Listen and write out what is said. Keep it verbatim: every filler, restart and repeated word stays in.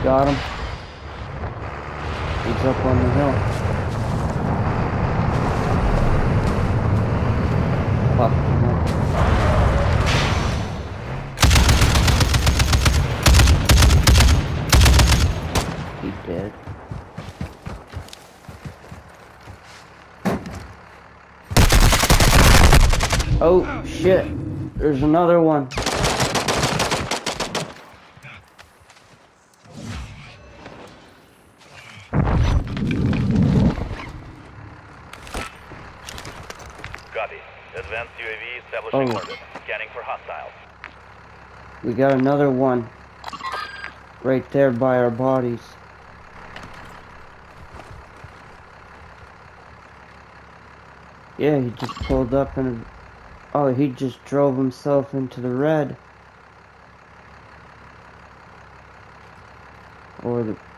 Got him. He's up on the hill. Fuck him up. He dead. Oh shit, there's another one. Copy. Advanced U A V establishing Oh. orbit. Scanning for hostiles. We got another one right there by our bodies. Yeah, he just pulled up and oh, he just drove himself into the red. Or the